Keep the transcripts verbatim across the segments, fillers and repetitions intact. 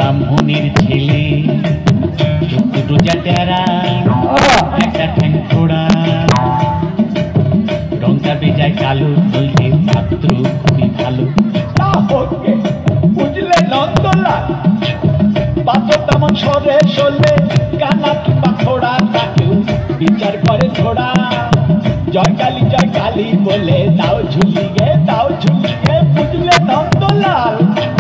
ব্রাহ্মণের ছেলে দুটো টেরা একটা ঠ্যাং ফোড়া রংটা বেজায় কালো বলতে ছাত্র খুবই ভালো বুঝলে নন্দলাল বাদর তেমন সরে সরলে কানা কিংবা ঘোড়া তাকেও বিচার করে ঘোড়া জয় কালী জয় কালী বলে দাও ঝুলিয়ে দাও ঝুলিয়ে বুঝলে নন্দলাল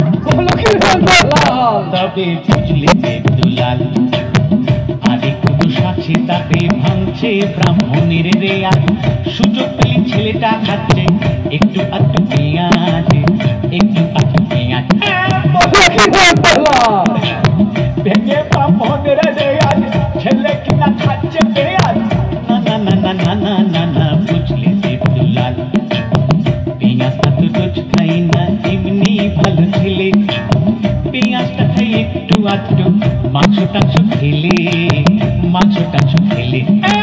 তবে বুঝলে দেবদুলাল আরে কুদু সাথে তাতে ভাঙছে ব্রাহ্মণের রেয়াজ সুযোগ পেলে ছেলেটা খাচ্ছে একটু আধটু পেঁয়াজ একটু আধটু পেঁয়াজ ভেঙে ব্রাহ্মণের রেয়াজ ছেলে কিনা খাচ্ছে পেঁয়াজ না না না না না না না না বুঝলে দেবদুলাল পেঁয়াজটা তো রোজ খাই না এমনি ভালো ছেলে পেঁয়াজটা খাই একটু আধটু মাংস টাংস খেলে মাংস টাংস খেলে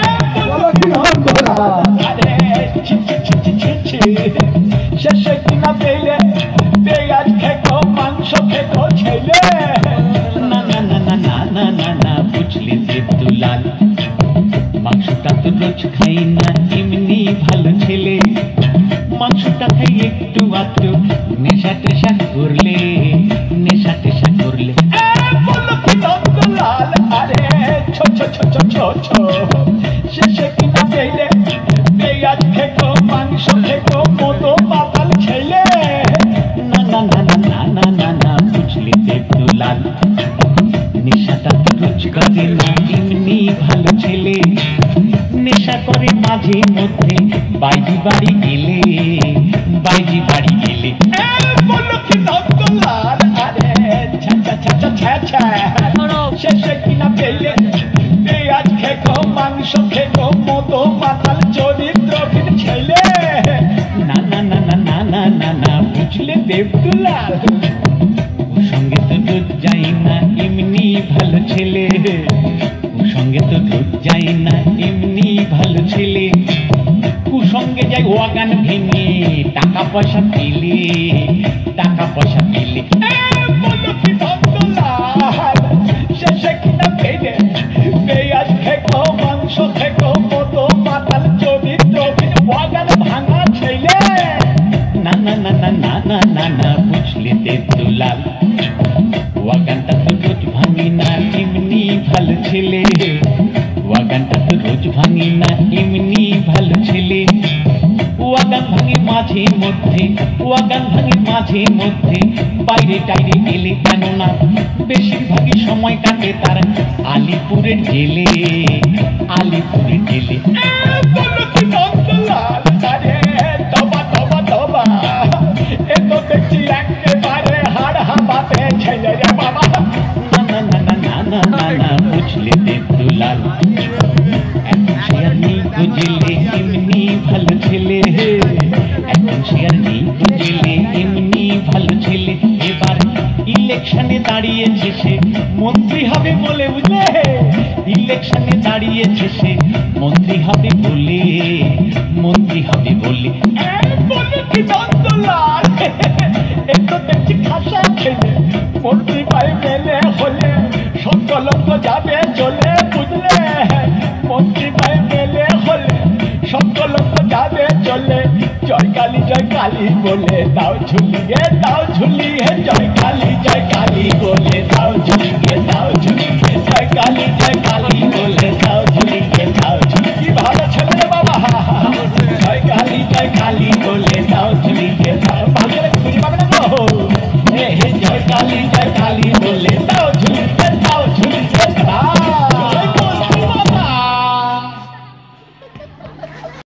শেষে কিনা পেলে পেঁয়াজ খেতো মাংস খেতো ছেলে না না না না না না না না বুঝলে দেবদুলাল মাংসটা তো রোজ খাই না এমনি ভালো ছেলে মাংসটা খাই একটু আধটু নেশা টেশা করলে নেশা টেশা করলে আরে ছো ছো ছো ছো ছো ছো শেষে কিনা পেলে পেঁয়াজ খেতো মাংস খেতো মতো পাতাল ছেলে না না না না না না না না বুঝলে দেবদুলাল নেশাটা তো রোজ করে না এমনি ভালো ছেলে নেশা করে মাঝে মধ্যে বাইজি বাড়ি গেলে বাইজি বাড়ি গেলে বলো কি নন্দলাল আরে ছা ছা ছা ছা ছা ছা শেষে কিনা পেলে পেঁয়াজ খেতো মাংস খেতো মতো পাতাল চরিত্রহীন ছেলে না না না না না না না না বুঝলে দেবদুলাল ওর সঙ্গে তো রোজ যাই না এমনি ভালো ছেলে ওর সঙ্গে তো রোজ যাই না এমনি ভালো ছেলে কুসঙ্গে যাই ওয়াগান ভেঙে টাকা পয়সা পেলে টাকা পয়সা পেলে বলো কি নন্দলাল শেষে কিনা পেলে পেঁয়াজ খেতো মাংস খেতো মতো পাতাল চরিত্রহীন ওয়াগান ভাঙা ছেলে না না না না না না না না বুঝলে দেবদুলাল ওয়াগানটা তো রোজ ভাঙি না এমনি ভালো ছেলে ওয়াগানটা তো রোজ ভাঙি না এমনি ভালো ছেলে ওয়াগান ভাঙে মাঝে মধ্যে ওয়াগান ভাঙে মাঝে মধ্যে বাইরে টাইরে গেলে কেননা বেশিরভাগই সময় কাটে তার আলিপুরের জেলে আলিপুরের জেলে বলো কি নন্দলাল আরে তবা তবা তবা এ তো দেখছি একেবারে হাড় হাবাতে ছেলে রে বাবা না না না না না না না না বুঝলে দেবদুলাল এখন সে আর নেই বুঝলে এমনি ভালো ছেলে এখন সে আর নেই বুঝলে এমনি ভালো ছেলে এবার ইলেকশনে দাঁড়িয়েছে সে মন্ত্রী হবে বলে বুঝলে ইলেকশনে দাঁড়িয়েছে সে মন্ত্রী হবে বলে মন্ত্রী হবে বলে বলো কি নন্দলাল এ তো দেখছি খাসা ছেলে মন্ত্রী পাই মেলে হলে সকলঙ্গ যাবে চলে বুঝলে মন্ত্রী পাই মেলে হলে সকলঙ্গ যাবে চলে জয় কালী জয় কালী বলে দাও ঝুলিয়ে দাও ঝুলিয়ে জয় কালী জয় কালী